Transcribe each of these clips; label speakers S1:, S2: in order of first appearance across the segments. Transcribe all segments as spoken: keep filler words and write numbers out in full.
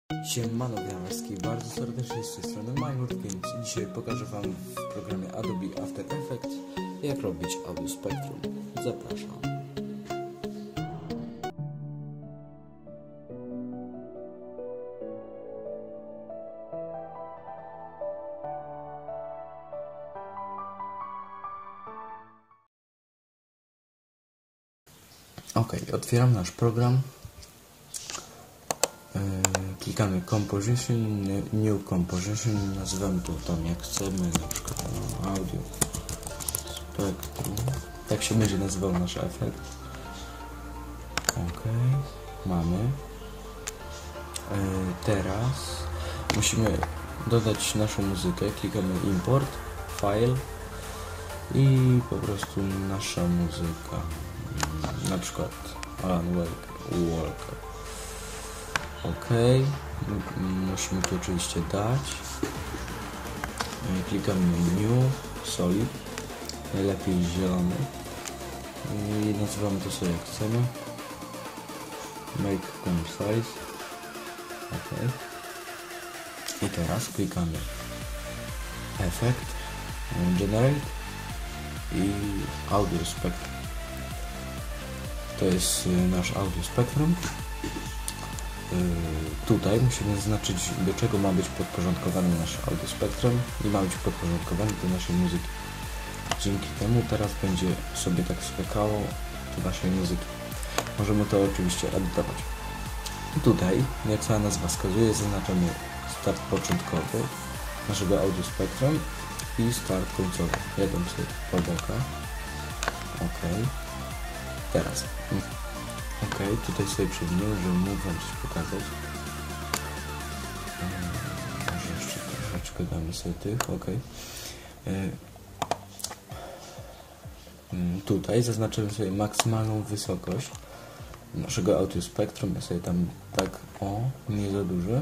S1: Siemano Gramowski, bardzo serdecznie z tej strony MyWorld Games i dzisiaj pokażę Wam w programie Adobe After Effects jak robić Audio Spectrum. Zapraszam. Ok, otwieram nasz program. Klikamy Composition, New Composition, nazywamy to tam jak chcemy, na przykład no, Audio Spectrum. Tak się będzie nazywał nasz efekt. Ok, mamy. Yy, teraz musimy dodać naszą muzykę. Klikamy Import, File i po prostu nasza muzyka. Yy, na przykład Alan Walker. OK, musimy tu oczywiście dać. Klikamy New, Solid, najlepiej zielony i nazywamy to sobie jak chcemy. Make Camera Size. OK. I teraz klikamy Effect, Generate i Audio Spectrum. To jest nasz Audio Spectrum. Tutaj musimy zaznaczyć, do czego ma być podporządkowany nasz Audio Spectrum i ma być podporządkowany do naszej muzyki. Dzięki temu teraz będzie sobie tak spekało do naszej muzyki. Możemy to oczywiście edytować. I tutaj, jak sama nazwa wskazuje, zaznaczamy start początkowy naszego Audio Spectrum i start końcowy. Ja dam sobie po bokach. OK. Teraz. Ok, tutaj sobie przewiniemy, żeby mógł Wam coś pokazać. Może jeszcze troszeczkę damy sobie tych, ok. Tutaj zaznaczymy sobie maksymalną wysokość naszego Audio Spectrum. Ja sobie tam tak, o, nie za duży.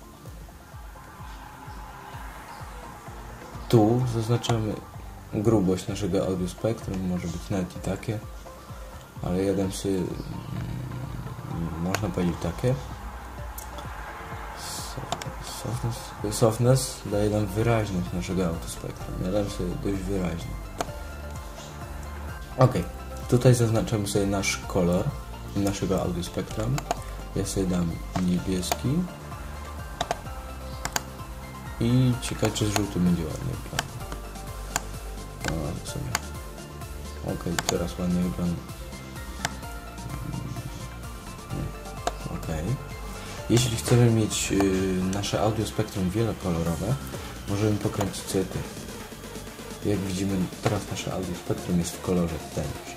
S1: Tu zaznaczamy grubość naszego Audio Spectrum, może być nawet i takie. Ale ja dam sobie, można powiedzieć takie. Softness, softness daje nam wyraźność naszego Audio Spectrum. Ja dam sobie dość wyraźnie. Ok, tutaj zaznaczamy sobie nasz kolor naszego Audio Spectrum. Ja sobie dam niebieski. I ciekawe, czy z żółtym będzie ładnie wyglądał. No, sobie. Ok, teraz ładnie wygląda. OK. Jeśli chcemy mieć y, nasze Audio Spectrum wielokolorowe, możemy pokręcić sobie te. Jak widzimy, teraz nasze Audio Spectrum jest w kolorze tęcz.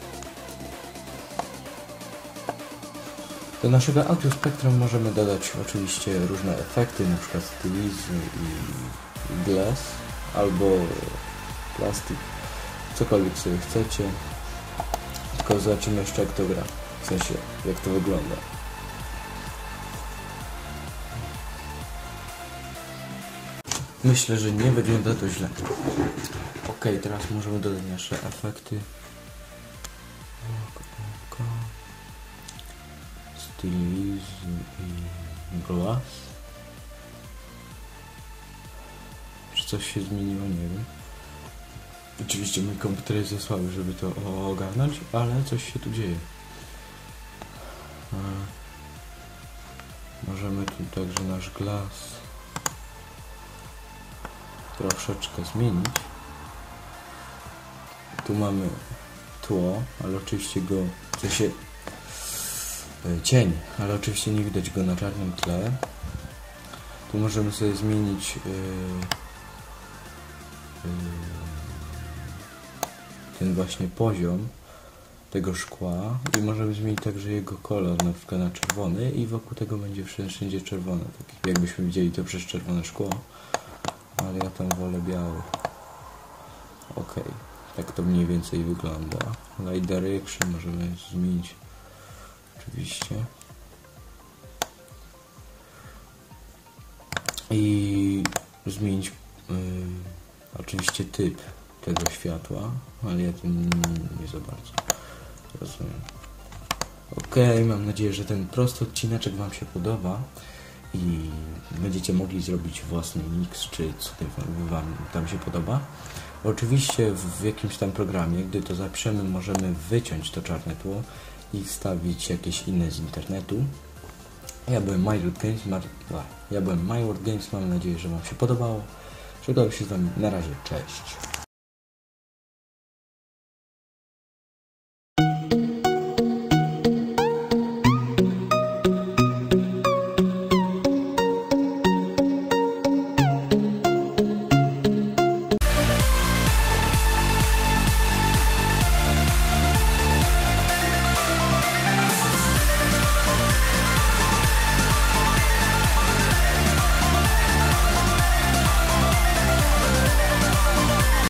S1: Do naszego Audio Spectrum możemy dodać oczywiście różne efekty, na przykład stylizy i glass, albo plastik, cokolwiek sobie chcecie. Tylko zobaczymy jeszcze, jak to gra, w sensie jak to wygląda. Myślę, że nie wygląda to źle. Ok, teraz możemy dodać nasze efekty. Stylizy i glass. Czy coś się zmieniło? Nie wiem. Oczywiście mój komputer jest za słaby, żeby to ogarnąć, ale coś się tu dzieje. A możemy tu także nasz glass troszeczkę zmienić. Tu mamy tło, ale oczywiście go, w sensie cień, ale oczywiście nie widać go na czarnym tle. Tu możemy sobie zmienić yy, yy, ten właśnie poziom tego szkła i możemy zmienić także jego kolor, na przykład na czerwony i wokół tego będzie wszędzie czerwone, tak jakbyśmy widzieli to przez czerwone szkło, ale ja tam wolę biały. Ok, tak to mniej więcej wygląda. Light Direction możemy zmienić oczywiście i zmienić yy, oczywiście typ tego światła, ale ja tym nie za bardzo rozumiem. Ok, mam nadzieję, że ten prosty odcineczek Wam się podoba i będziecie mogli zrobić własny mix, czy co Wam tam się podoba. Oczywiście w jakimś tam programie, gdy to zapiszemy, możemy wyciąć to czarne tło i wstawić jakieś inne z internetu. Ja byłem MyWorld Games, ja byłem MyWorld Games, mam nadzieję, że Wam się podobało. Żegnam się z Wami, na razie, cześć.